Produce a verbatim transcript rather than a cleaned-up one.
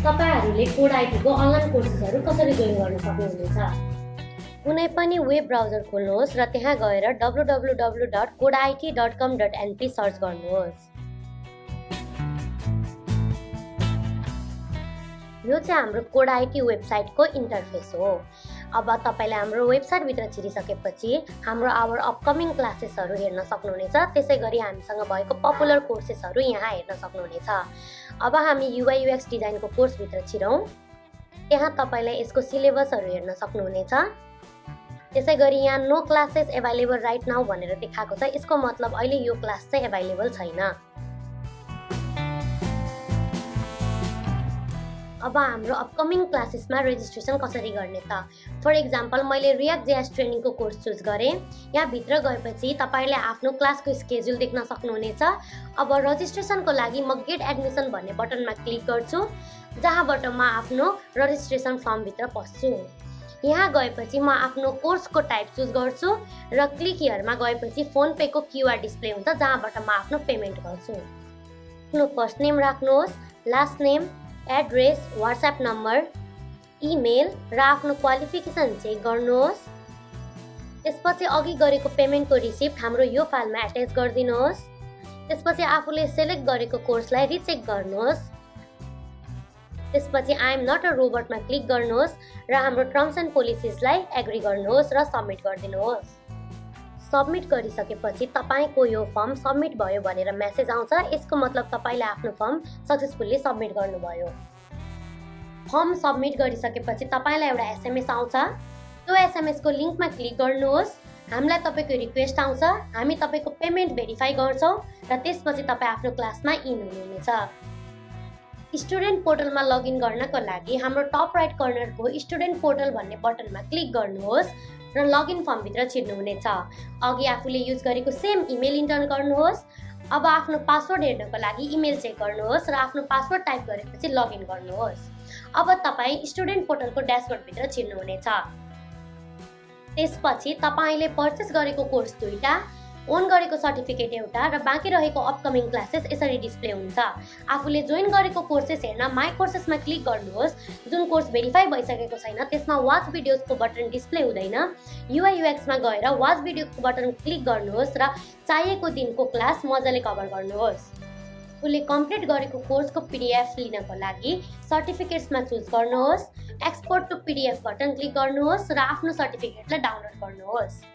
तपाईहरुले code IT को online कोर्सेसहरु कसरी जोइन गर्न सक्नुहुनेछ। कुनै पनि वेब ब्राउजर खोल्नुहोस् र त्यहाँ गएर W W W dot code I T dot com dot N P search गर्नुहोस्। यो चाहिँ हाम्रो कोड आईटी वेबसाइटको इन्टरफेस हो। अब तपाईले हाम्रो वेबसाइट भित्र छिरिसकेपछि हाम्रो आवर अपकमिङ क्लासेसहरु हेर्न सक्नुहुनेछ। त्यसैगरी हामीसँग भएको पपुलर कोर्सेसहरु यहाँ हेर्न सक्नुहुनेछ। अब हामी युआई यूएक्स डिजाइनको कोर्स भित्र छिरौं। त्यहाँ तपाईले यसको सिलेबसहरु हेर्न सक्नुहुनेछ। त्यसैगरी यहाँ no classes available right now भनेर देखाएको छ। यसको मतलब अहिले यो क्लास चाहिँ अवेलेबल छैन। अब हाम्रो अपकमिङ क्लासेसमा रेजिस्ट्रेसन कसरी गर्ने त? फर एक्जाम्पल मैले रिएक्ट जेएस ट्रेनिङको कोर्स चुज गरे। यहाँ भित्र गएपछि तपाईले आफ्नो क्लासको स्केड्युल देख्न सक्नुहुनेछ। अब रजिस्ट्रेसनको लागि म गेट एडमिसन भन्ने बटनमा क्लिक गर्छु, जहाँबाट म आफ्नो रजिस्ट्रेसन फर्म भित्र पस्छु। यहाँ गएपछि म आफ्नो कोर्सको टाइप चुज गर्छु र क्लिक हियरमा गएपछि फोन पे को क्यूआर डिस्प्ले हुन्छ, जहाँबाट म आफ्नो पेमेन्ट गर्छु। आफ्नो फर्स्ट नेम राख्नुहोस्, last name, address, WhatsApp number, email र आफ्नो क्वालिफिकेसन चेक गर्नुहोस्। त्यसपछि अघि गरेको पेमेन्टको रिसिप्ट हाम्रो यो फाइलमा अट्याच गरिदिनुहोस्। त्यसपछि आफूले सेलेक्ट गरेको कोर्सलाई रिचेक गर्नुहोस्। त्यसपछि आई एम नट अ रोबोटमा क्लिक गर्नुहोस् र हाम्रो टर्म्स एन्ड पोलिसीजलाई एग्री गर्नुहोस् र सबमिट गरिदिनुहोस्। सबमिट गरिसकेपछि तपाईको यो फर्म सबमिट भयो भनेर मेसेज आउँछ। यसको मतलब तपाईले आफ्नो फर्म सक्सेसफुली सबमिट गर्नुभयो। फर्म सबमिट गरिसकेपछि तपाईलाई एउटा एसएमएस आउँछ। त्यो एसएमएस को लिंकमा क्लिक गर्नुहोस्। हामीलाई तपाईको रिक्वेस्ट आउँछ। हामी तपाईको पेमेन्ट भेरिफाई गर्छौं र त्यसपछि तपाई आफ्नो क्लासमा इन हुनुहुनेछ। स्टुडेन्ट पोर्टलमा लगइन गर्नको लागि हाम्रो टप राइट कर्नरको स्टुडेन्ट पोर्टल भन्ने बटनमा क्लिक गर्नुहोस् र लगइन फर्म भित्र छिर्नुहुनेछ। अघि आफूले युज गरेको सेम इमेल इन्टर गर्नुहोस्। अब आफ्नो पासवर्ड हेर्नको लागि इमेल चेक गर्नुहोस् र आफ्नो पासवर्ड टाइप गरेपछि लगइन गर्नुहोस्। अब तपाई स्टुडेन्ट पोर्टलको ड्याशबोर्ड भित्र छिर्नुहुनेछ। त्यसपछि तपाईले पर्चेस गरेको कोर्स दुईटा, ओन गरेको सर्टिफिकेट एउटा र बाँकी रहेको अपकमिङ क्लासेस यसरी डिस्प्ले हुन्छ। आफूले जोइन गरेको कोर्सेस हेर्न माई कोर्सेसमा क्लिक गर्नुहोस्। जुन कोर्स भेरिफाई भइसकेको छैन त्यसमा वाच भिडियोजको बटन डिस्प्ले हुँदैन। युआई यूएक्समा गएर वाच भिडियोको बटन क्लिक गर्नुहोस् र चाहिएको दिनको क्लास मजाले कभर गर्नुहोस्। आफूले कम्प्लिट गरेको कोर्सको पीडीएफ लिनको लागि सर्टिफिकेट्समा चुज गर्नुहोस्। Export to PDF button click गर्नुहोस् र आफ्नो सर्टिफिकेटलाई डाउनलोड गर्नुहोस्।